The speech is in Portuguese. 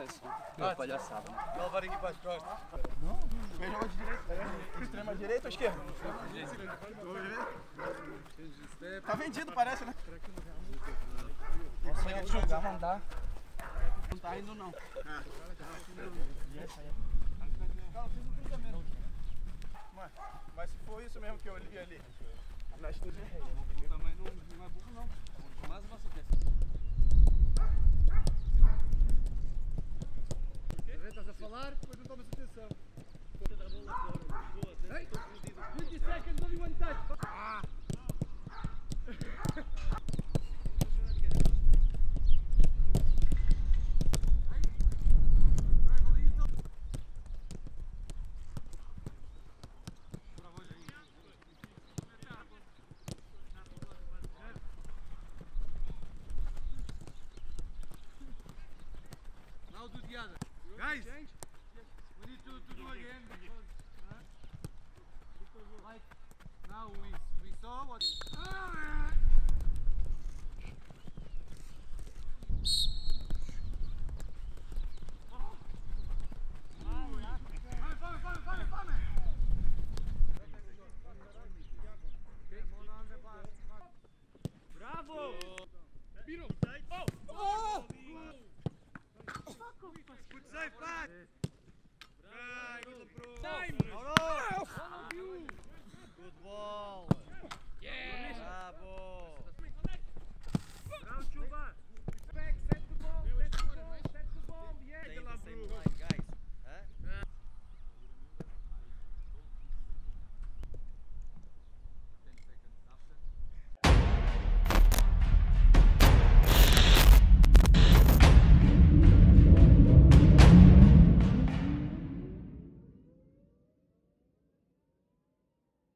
acontece uma palhaçada, né? Vai levar aqui para as costas. Não, veja onde direita. Extrema direita ou esquerda? Tá vendido, parece, né? Posso jogar, mandar. Não tá indo, não. Mas se for isso mesmo que eu li ali, nós todos erramos. Também não é burro, não. Mais uma certeza. Estás a falar, depois não tomas atenção. Ei, 20 seconds, only one touch. Now do the other. Guys, we need to do again because like now we saw what. Bravo! Biro! Oh! Good save, Pat! Time! Good ball! Yeah! Bravo!